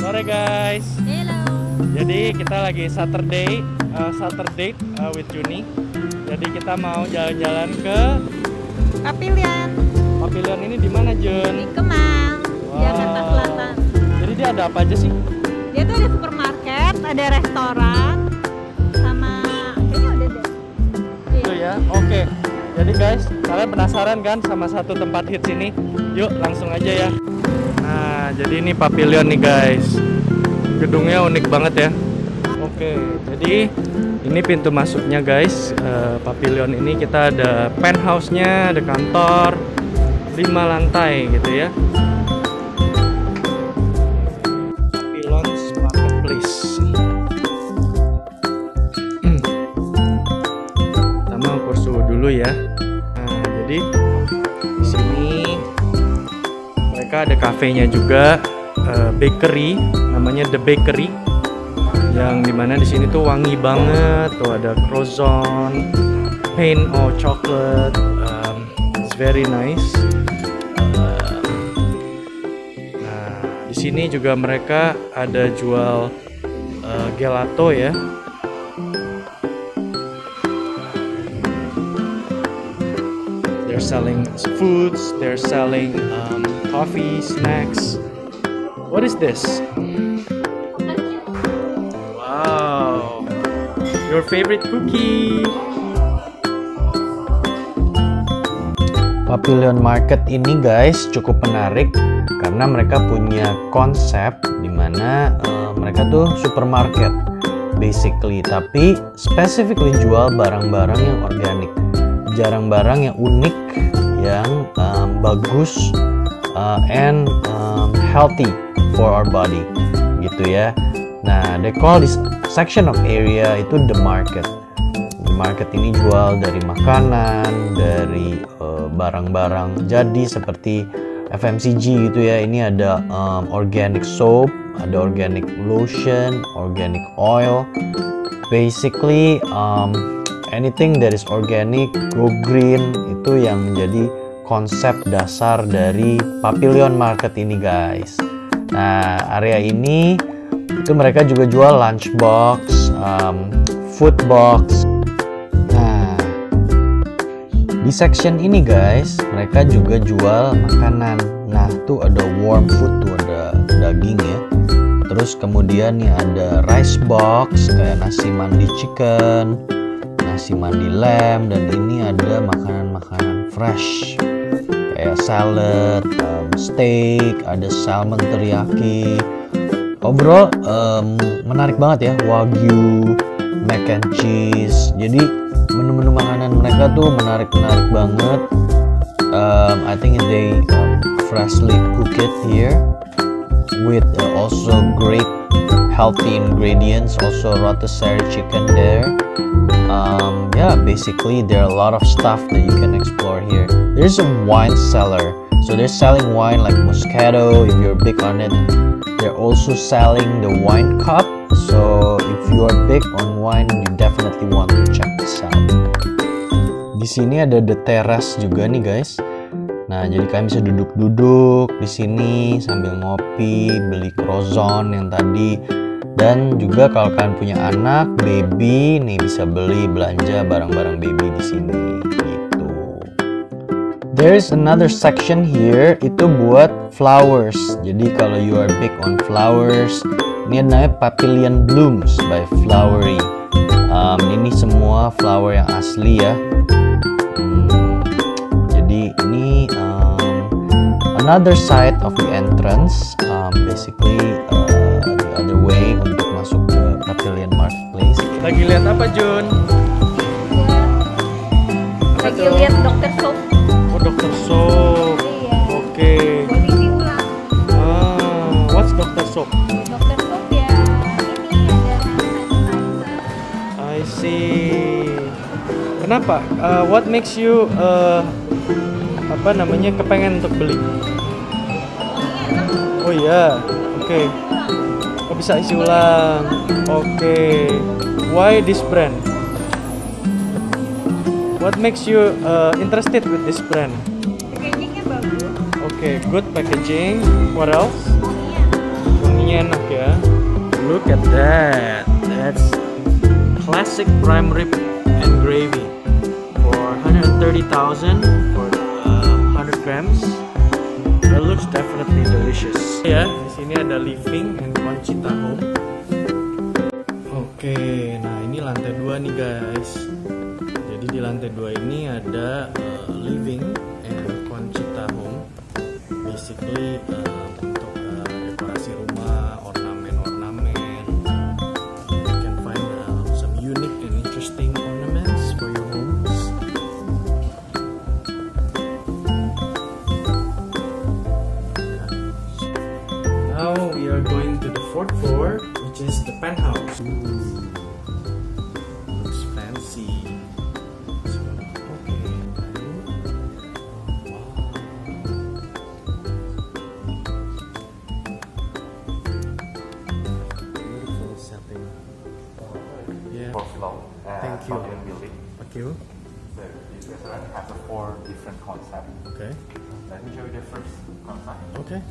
Sore guys. Hello. Jadi kita lagi Saturday with Juni. Jadi kita mau jalan-jalan ke Pavilion. Pavilion ini di mana, Jun? Di Kemang, Jakarta Selatan. Jadi dia ada apa aja sih? Dia tuh ada supermarket, ada restoran, sama kayaknya udah deh. Itu ya. Oke. Jadi guys, kalian penasaran kan sama satu tempat hits ini? Yuk langsung aja ya. Nah, jadi ini Pavilion nih guys. Gedungnya unik banget ya. Oke, jadi ini pintu masuknya guys. Pavilion ini kita ada penthouse-nya, ada kantor, 5 lantai gitu ya. Pavilions Marketplace. Kita mau kursu dulu ya. Nah, jadi di sini mereka ada kafenya juga, bakery, namanya The Bakery, yang dimana di sini tuh wangi banget. Tuh ada croissant, pain or chocolate, it's very nice. Nah, di sini juga mereka ada jual gelato ya. They're selling foods, they're selling coffee, snacks. What is this? Wow, your favorite cookie. Pavilion Market ini guys cukup menarik karena mereka punya konsep dimana mereka tuh supermarket basically, tapi specifically jual barang-barang yang organik. Jarang barang yang unik, yang bagus and healthy for our body gitu ya. Nah, they call this section of area itu the market. The market ini jual dari makanan, dari barang-barang jadi seperti FMCG gitu ya. Ini ada organic soap, ada organic lotion, organic oil. Basically anything that is organic, go green, itu yang menjadi konsep dasar dari Pavilion Market ini guys. Nah, area ini itu mereka juga jual lunchbox, food box. Nah, di section ini guys, mereka juga jual makanan. Nah, tuh ada warm food, tuh ada daging ya. Terus kemudian nih ada rice box kayak nasi mandi chicken, nasi mandi lamb, dan ini ada makanan-makanan fresh kayak salad, steak, ada salmon teriyaki. Overall menarik banget ya, wagyu, mac and cheese. Jadi menu-menu makanan mereka tuh menarik banget. I think they freshly cook it here with also great healthy ingredients. Also rotisserie chicken there. Yeah, basically there are a lot of stuff that you can explore here. There's a wine cellar, so they're selling wine like Moscato if you're big on it. They're also selling the wine cup, so if you are big on wine, you definitely want to check this out. Di sini ada the terrace juga nih guys. Nah, jadi kalian bisa duduk-duduk di sini sambil ngopi, beli croissant yang tadi. Dan juga kalau kalian punya anak, baby, nih bisa beli belanja barang-barang baby di sini gitu. There is another section here, itu buat flowers. Jadi kalau you are big on flowers, ini namanya Pavilion Blooms by Flowery. Ini semua flower yang asli ya. Jadi ini another side of the entrance, basically the other way untuk masuk ke Pavilion Marketplace. Lagi lihat apa, Jun? Lagi lihat Dr. Soap. Oh, Dr. Soap. Iya. Oke. Posisi ulang. What's Dr. Soap? Dr. Soap ya, ini ada sanitizer. I see. Kenapa? What makes you kepengen untuk beli? Oh iya, oke. Oh, bisa isi ulang. Oke. Why this brand? What makes you interested with this brand? Packagingnya bagus. Oke, good packaging. What else? Wanginya. Wanginya enak ya. at that. That's classic prime rib and gravy for 130,000 for 100 grams. That looks definitely delicious. Ya, di sini ada living and Conchita home. Oke, nah ini lantai 2 nih guys. Jadi di lantai 2 ini ada living and Conchita home. Basically untuk dekorasi rumah, ornamen-ornamen. You can find some unique and interesting ornaments for your homes. Now we are going to the 4th floor, which is the penthouse. Looks fancy. So, okay. Beautiful setting. Yeah. Fourth floor, Thank you. pavilion building. Thank you. So this restaurant has 4 different concepts. Okay. Let me show you the first concept. Okay.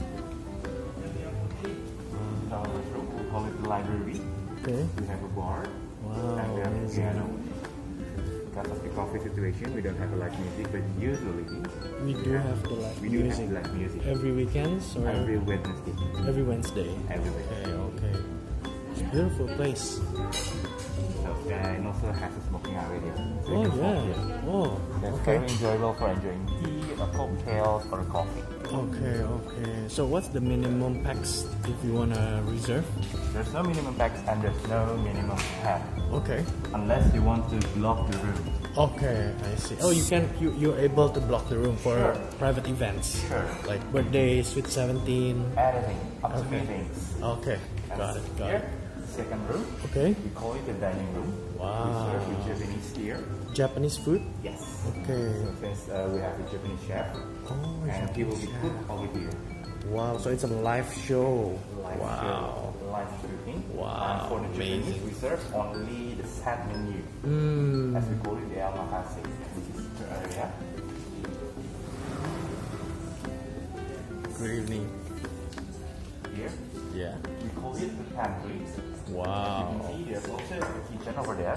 So this room, we call it the library. Okay. We have a bar Wow. and we have a Amazing. piano. Because of the coffee situation, we don't have a live music, but usually We do have the live we do have music live music every weekends or every Wednesday. every Wednesday. Every Wednesday. Okay. It's a beautiful place. So and also has a smoking area there. So you Oh can smoke yeah. here. Oh. That's Okay. very enjoyable for enjoying tea, or cocktails, or coffee. Okay. Okay. So what's the minimum packs if you wanna reserve? There's no minimum packs and there's no minimum cap. Okay. Unless you want to block the room. Okay. I see. Oh, you're able to block the room for Sure. private events. Sure. Like birthday, sweet 17. Anything, up to Okay. meetings. Okay. Got it. Got Here, it. second room. Okay. We call it the dining room. Wow. We serve with Japanese here. Japanese food. Yes. Okay. So since we have a Japanese chef, Oh, and he will be Japanese cooked over here. Wow. So it's a live show. Live Wow. show, live cooking. Wow, And for the Japanese, amazing. we serve only the set menu, Mm. as we call it the omakase. This is the area. Good evening. Here, Yeah. we call it the pantry. Wow. You can see there's also a kitchen over there.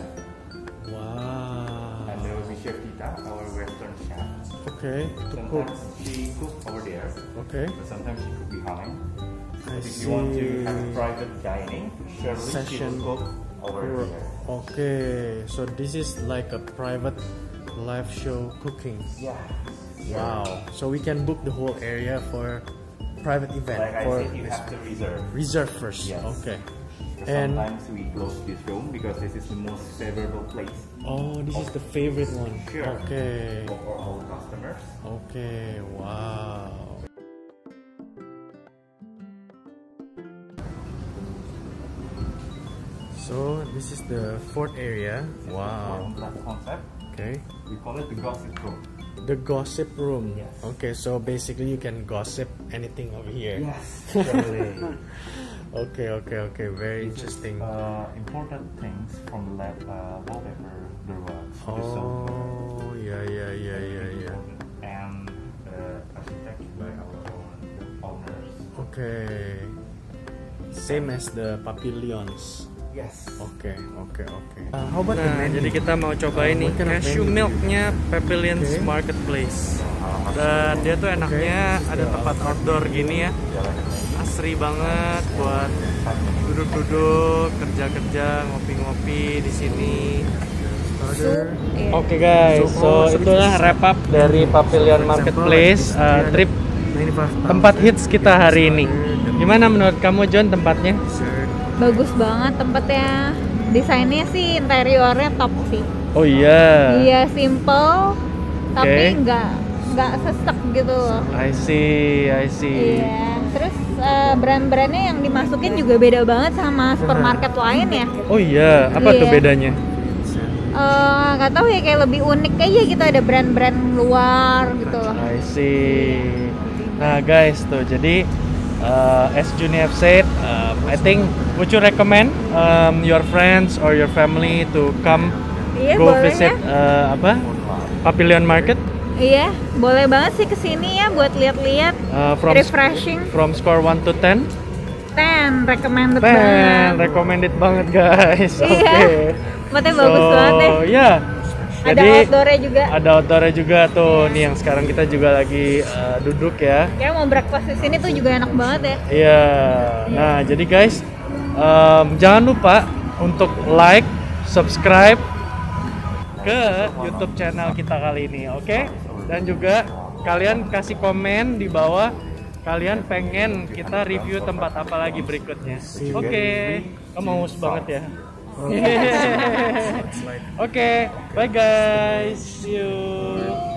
Wow. And there will be Chef Tita, our Western chef. Okay. To cook. Sometimes she cooks over there, Okay. but sometimes she cook behind. I If see. you want to have a private dining, surely she Session. will cook over here. Okay. So this is like a private live show cooking. Yeah. Wow. So we can book the whole area for private event. Like I for said, you have to reserve. reserve first. Yes. Okay. So And sometimes we close this room because this is the most favorable place oh, this is the favorite one. Sure. Okay. for all customers. Okay. Wow. So this is the 4th area. Wow. Last concept, Okay. we call it the gossip room. The gossip room. Yes. Okay, so basically you can gossip anything over here. Yes, surely. Okay, okay, okay. Very interesting. Important things from the lab wallpaper, the sofa. Oh, yeah, yeah, yeah, yeah, yeah. And architect by our own owners. Okay. Same as the pavilions. Yes. Oke, oke, oke. How about the Nah, menu? jadi kita mau cobain nih What kind of cashew menu? milknya Pavilions Okay. Marketplace. Dan dia tuh enaknya ada tempat outdoor gini ya, asri banget buat duduk-duduk, kerja-kerja, ngopi-ngopi di sini. Oke guys, so itulah wrap up dari Pavilion Marketplace trip tempat hits kita hari ini. Gimana menurut kamu John tempatnya? Bagus banget tempatnya. Desainnya sih, interiornya top sih. Oh iya. Iya, simple tapi Oke. nggak sesek gitu loh. I see. Iya. Terus brand-brandnya yang dimasukin juga beda banget sama supermarket lain ya. Oh iya, apa tuh Iya. bedanya? Nggak tahu ya, kayak lebih unik aja gitu, ada brand-brand luar gitu loh. I see. Nah guys tuh jadi as Juni have said, I think would you recommend your friends or your family to come Iya, go boleh visit Pavilion Market Iya, boleh banget sih kesini ya buat lihat-lihat, from refreshing. from score 1 to 10? recommended 10 banget. recommended banget guys. Oke. Iya. Tempatnya bagus banget ya. Ya. Ada Jadi outdoornya juga. ada outdoornya juga tuh. Nih yang sekarang kita juga lagi duduk ya. Kayak mau breakfast di sini tuh juga enak banget ya. Iya. Nah, jadi guys, jangan lupa untuk like, subscribe ke YouTube channel kita kali ini, oke? Dan juga kalian kasih komen di bawah kalian pengen kita review tempat apa lagi berikutnya. Oke. Kamu haus banget ya. Oke, bye guys. See you.